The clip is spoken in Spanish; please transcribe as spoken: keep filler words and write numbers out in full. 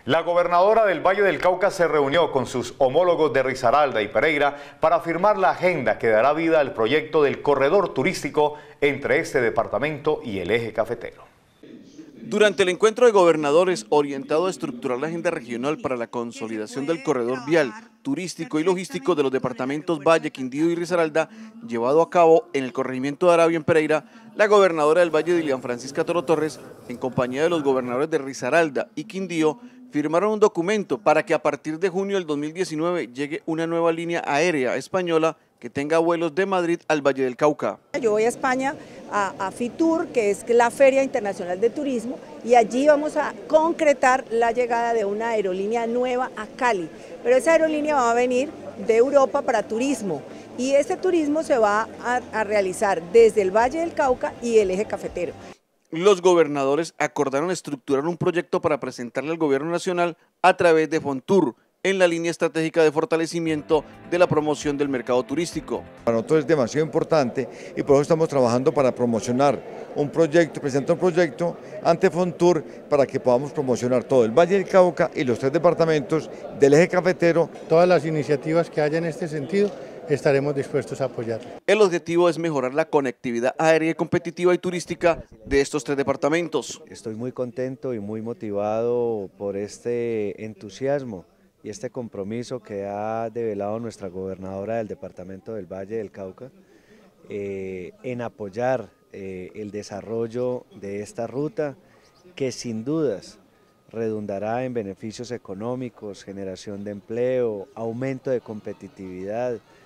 La gobernadora del Valle del Cauca se reunió con sus homólogos de Risaralda y Pereira para firmar la agenda que dará vida al proyecto del corredor turístico entre este departamento y el eje cafetero. Durante el encuentro de gobernadores orientado a estructurar la agenda regional para la consolidación del corredor vial, turístico y logístico de los departamentos Valle, Quindío y Risaralda, llevado a cabo en el corregimiento de Arabia en Pereira, la gobernadora del Valle, Dilian Francisca Toro Torres, en compañía de los gobernadores de Risaralda y Quindío, firmaron un documento para que a partir de junio del dos mil diecinueve llegue una nueva línea aérea española que tenga vuelos de Madrid al Valle del Cauca. Yo voy a España, a, a FITUR, que es la Feria Internacional de Turismo, y allí vamos a concretar la llegada de una aerolínea nueva a Cali. Pero esa aerolínea va a venir de Europa para turismo, y ese turismo se va a, a realizar desde el Valle del Cauca y el eje cafetero. Los gobernadores acordaron estructurar un proyecto para presentarle al gobierno nacional a través de Fontur, en la línea estratégica de fortalecimiento de la promoción del mercado turístico. Para nosotros es demasiado importante y por eso estamos trabajando para promocionar un proyecto, presentar un proyecto ante Fontur para que podamos promocionar todo el Valle del Cauca y los tres departamentos del eje cafetero. Todas las iniciativas que haya en este sentido estaremos dispuestos a apoyar. El objetivo es mejorar la conectividad aérea competitiva y turística de estos tres departamentos. Estoy muy contento y muy motivado por este entusiasmo y este compromiso que ha develado nuestra gobernadora del departamento del Valle del Cauca eh, en apoyar eh, el desarrollo de esta ruta que sin dudas redundará en beneficios económicos, generación de empleo, aumento de competitividad,